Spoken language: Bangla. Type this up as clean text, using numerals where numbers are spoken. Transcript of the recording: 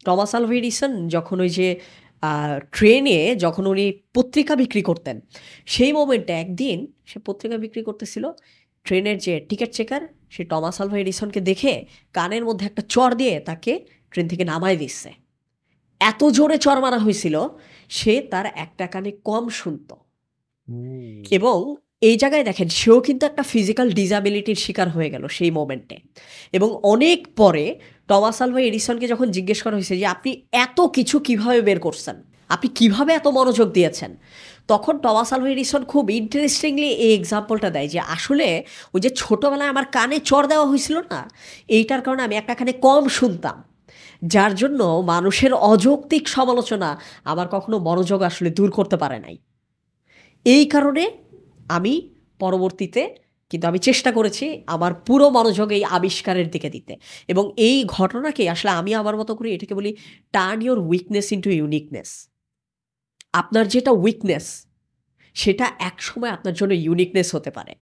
টমাস আলভা এডিসন যখন ওই যে ট্রেনে যখন উনি পত্রিকা বিক্রি করতেন, সেই মোমেন্টে একদিন সে পত্রিকা বিক্রি করতেছিল, ট্রেনের যে টিকিট চেকার সে টমাস আলভা এডিসনকে দেখে কানের মধ্যে একটা চড় দিয়ে তাকে ট্রেন থেকে নামায় দিচ্ছে। এত জোরে চড় মারা হয়েছিল, সে তার একটা কানে কম শুনতো। হুম। এবং এই জায়গায় দেখেন সেও কিন্তু একটা ফিজিক্যাল ডিসাবিলিটির শিকার হয়ে গেল সেই মোমেন্টে। এবং অনেক পরে টমাস আলভা এডিসনকে যখন জিজ্ঞেস করা হয়েছে যে আপনি এত কিছু কিভাবে বের করছেন, আপনি কিভাবে এত মনোযোগ দিয়েছেন, তখন টমাস আলভা এডিসন খুব ইন্টারেস্টিংলি এই এক্সাম্পলটা দেয় যে আসলে ওই যে ছোটোবেলায় আমার কানে চড় দেওয়া হয়েছিল না, এইটার কারণে আমি একটা কানে কম শুনতাম, যার জন্য মানুষের অযৌক্তিক সমালোচনা আমার কখনো মনোযোগ আসলে দূর করতে পারে নাই। এই কারণে আমি পরবর্তীতে কিন্তু আমি চেষ্টা করেছি আমার পুরো মনোযোগ এই আবিষ্কারের দিকে দিতে। এবং এই ঘটনাকে আসলে আমি আমার মতো করে এটাকে বলি turn your weakness into uniqueness. আপনার যেটা উইকনেস সেটা একসময় আপনার জন্য ইউনিকনেস হতে পারে।